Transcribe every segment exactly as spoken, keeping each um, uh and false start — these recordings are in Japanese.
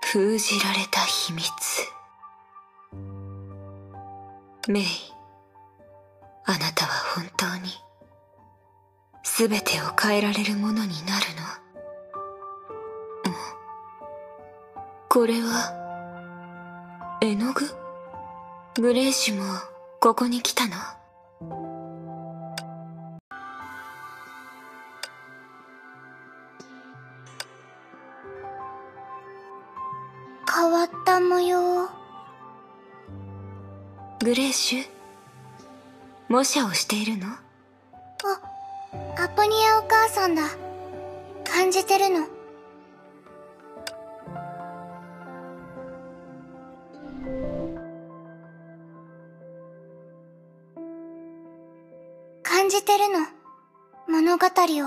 封じられた秘密。メイ、あなたは本当に全てを変えられるものになるの？うん、これは絵の具？グレイシュもここに来たの？ 変わった模様。 グレイシュ、模写をしているの？ あ、アポニアお母さんだ。感じてるの？感じてるの？物語を。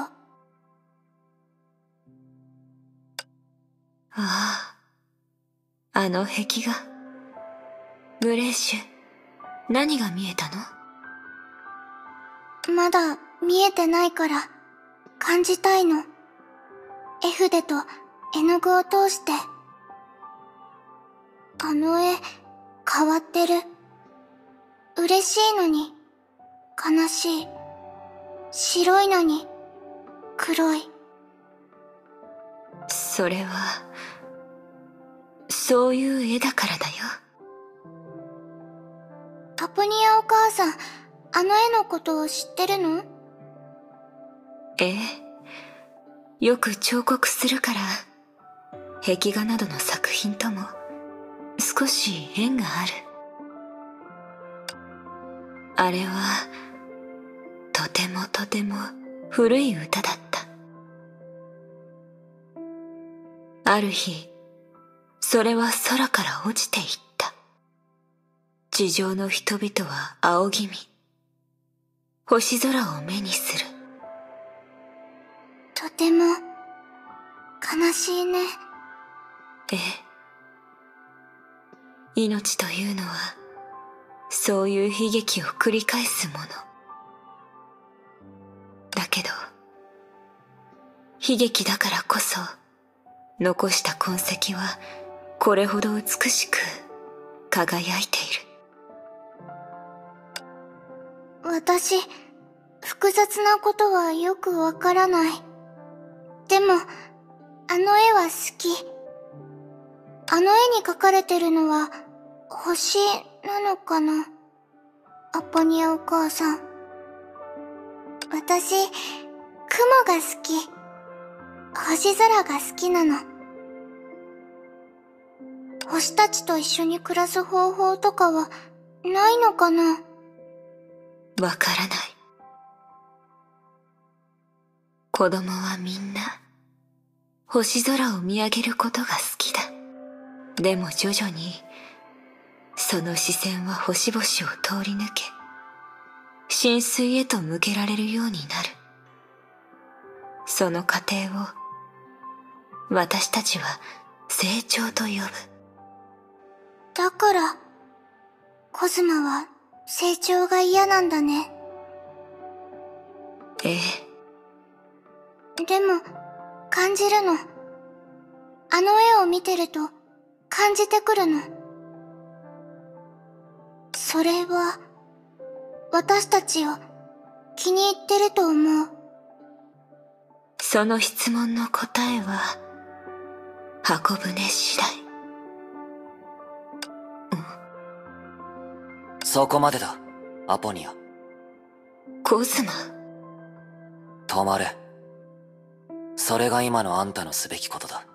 ああ、あの壁画。グレイシュ、何が見えたの？ まだ見えてないから感じたいの。絵筆と絵の具を通して。あの絵変わってる。嬉しいのに悲しい。白いのに黒い。 それはそういう絵だからだよ。 アポニアお母さん、あの絵のことを知ってるの？ ええ、よく彫刻するから壁画などの作品とも少し縁がある。あれはとてもとても古い歌だった。ある日、それは空から落ちていった。地上の人々は仰ぎ見、星空を目にする。 とても悲しいね。 ええ、命というのはそういう悲劇を繰り返すもの。だけど悲劇だからこそ残した痕跡はこれほど美しく輝いている。 私、複雑なことはよくわからない。でも、あの絵は好き。あの絵に描かれてるのは星なのかな？アポニアお母さん。私、雲が好き。星空が好きなの。星たちと一緒に暮らす方法とかはないのかな？ わからない。子供はみんな星空を見上げることが好きだ。でも徐々にその視線は星々を通り抜け、深邃へと向けられるようになる。その過程を私たちは成長と呼ぶ。 だから、コズマは成長が嫌なんだね。 ええ。でも、感じるの。あの絵を見てると感じてくるの。それは、私たちを気に入ってると思う。 その質問の答えは、箱舟次第。 そこまでだ、アポニア。 コズマ。 止まれ。それが今のあんたのすべきことだ。